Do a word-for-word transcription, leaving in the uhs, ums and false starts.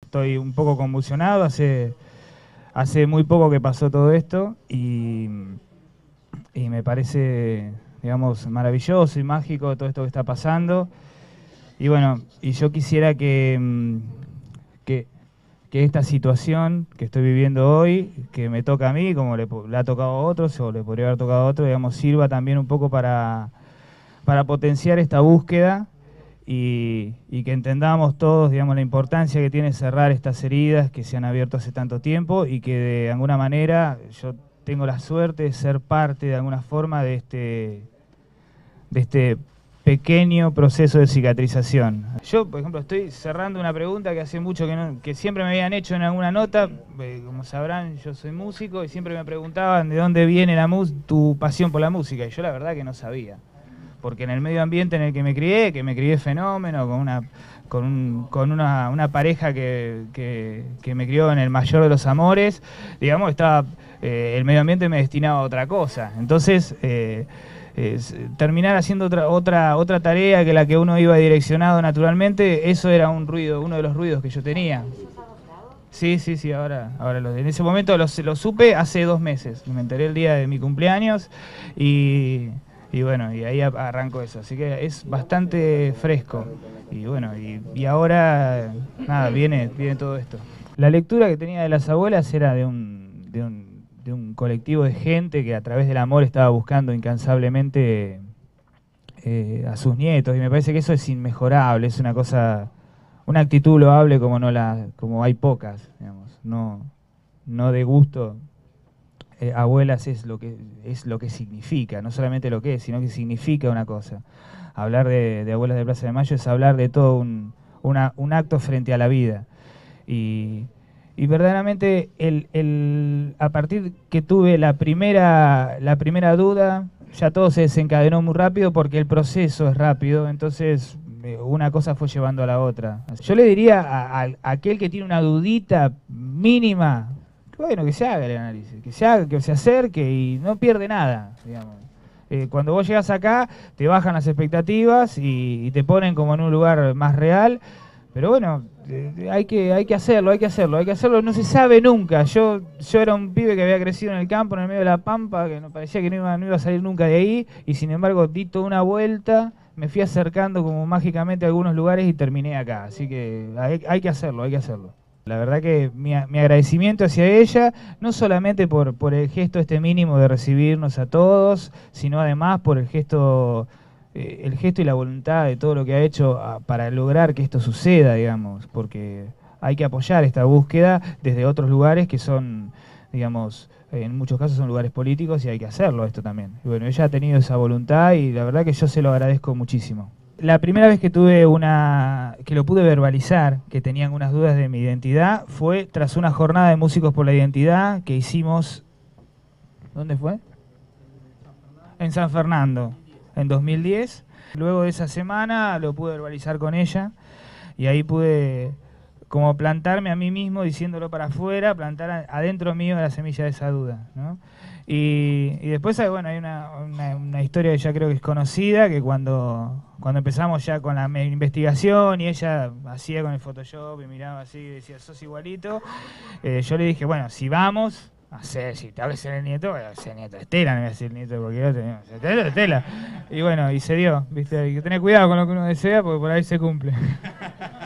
estoy un poco convulsionado, hace, hace muy poco que pasó todo esto y, y me parece, digamos, maravilloso y mágico todo esto que está pasando. Y bueno, y yo quisiera que, que, que esta situación que estoy viviendo hoy, que me toca a mí, como le, le ha tocado a otros o le podría haber tocado a otros, digamos, sirva también un poco para, para potenciar esta búsqueda. Y, y que entendamos todos, digamos, la importancia que tiene cerrar estas heridas que se han abierto hace tanto tiempo y que de alguna manera yo tengo la suerte de ser parte de alguna forma de este, de este pequeño proceso de cicatrización. Yo, por ejemplo, estoy cerrando una pregunta que hace mucho que, no, que siempre me habían hecho en alguna nota. Eh, como sabrán, yo soy músico y siempre me preguntaban de dónde viene la mus tu pasión por la música, y yo la verdad que no sabía. Porque en el medio ambiente en el que me crié, que me crié fenómeno, con una, con un, con una, una pareja que, que, que me crió en el mayor de los amores, digamos, estaba, eh, el medio ambiente me destinaba a otra cosa. Entonces, eh, eh, terminar haciendo otra, otra, otra tarea que la que uno iba direccionado naturalmente, eso era un ruido, uno de los ruidos que yo tenía. Sí, sí, sí, ahora, ahora lo, en ese momento lo, lo supe hace dos meses, me enteré el día de mi cumpleaños y... Y bueno, y ahí arrancó eso, así que es bastante fresco. Y bueno, y, y ahora, nada, viene, viene todo esto. La lectura que tenía de las abuelas era de un, de un, de un colectivo de gente que a través del amor estaba buscando incansablemente eh, a sus nietos, y me parece que eso es inmejorable, es una cosa, una actitud loable como no la, como hay pocas, digamos, no, no de gusto. Eh, abuelas es lo que es lo que significa, no solamente lo que es, sino que significa una cosa. Hablar de, de abuelas de Plaza de Mayo es hablar de todo un, una, un acto frente a la vida. Y, y verdaderamente el, el, a partir que tuve la primera, la primera duda, ya todo se desencadenó muy rápido porque el proceso es rápido, entonces una cosa fue llevando a la otra. Yo le diría a, a, a aquel que tiene una dudita mínima, bueno, que se haga el análisis, que se haga, que se acerque y no pierde nada, digamos. Eh, cuando vos llegas acá, te bajan las expectativas y, y te ponen como en un lugar más real, pero bueno, eh, hay que, hay que hacerlo, hay que hacerlo, hay que hacerlo, no se sabe nunca. Yo, yo era un pibe que había crecido en el campo, en el medio de la pampa, que no parecía que no iba, no iba a salir nunca de ahí, y sin embargo di toda una vuelta, me fui acercando como mágicamente a algunos lugares y terminé acá, así que hay, hay que hacerlo, hay que hacerlo. La verdad que mi, mi agradecimiento hacia ella, no solamente por, por el gesto este mínimo de recibirnos a todos, sino además por el gesto, eh, el gesto y la voluntad de todo lo que ha hecho a, para lograr que esto suceda, digamos, porque hay que apoyar esta búsqueda desde otros lugares que son, digamos, en muchos casos son lugares políticos y hay que hacerlo esto también. Y bueno, ella ha tenido esa voluntad y la verdad que yo se lo agradezco muchísimo. La primera vez que tuve una, que lo pude verbalizar, que tenía algunas dudas de mi identidad, fue tras una jornada de músicos por la identidad que hicimos, ¿dónde fue? En San Fernando, en dos mil diez. Luego de esa semana lo pude verbalizar con ella y ahí pude como plantarme a mí mismo diciéndolo para afuera, plantar adentro mío la semilla de esa duda, ¿no? Y, y después hay, bueno, hay una, una, una historia que ya creo que es conocida, que cuando, cuando empezamos ya con la investigación y ella hacía con el Photoshop y miraba así y decía, sos igualito, eh, yo le dije, bueno, si vamos a hacer, si te hables ser el nieto, voy a ser el nieto de Estela, no voy a ser el nieto de cualquier otro, Estela de Estela. Y bueno, y se dio, ¿viste? Hay que tener cuidado con lo que uno desea porque por ahí se cumple.